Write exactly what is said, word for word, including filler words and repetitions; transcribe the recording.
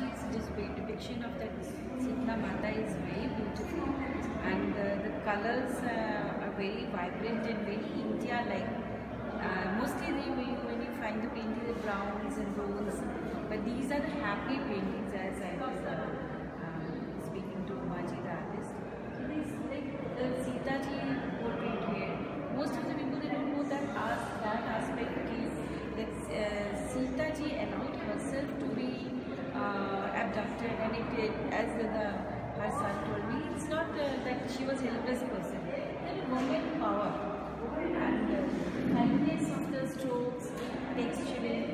Babaji's depiction of that Sita Mata is very beautiful, and uh, the colors uh, are very vibrant and very India-like. Uh, mostly they, when, you, when you find the paintings, the browns and rose, but these are the happy paintings, as I was uh, uh, speaking to Babaji, the artist. So this like the Sita ji portrait here. Most of the people, they don't know that as that aspect is that uh, Sita ji allowed herself to be uh, abducted, and it, it as the, the her son told me, it's not uh, that she was a helpless person. There is woman power, and uh, kindness of the strokes, texture.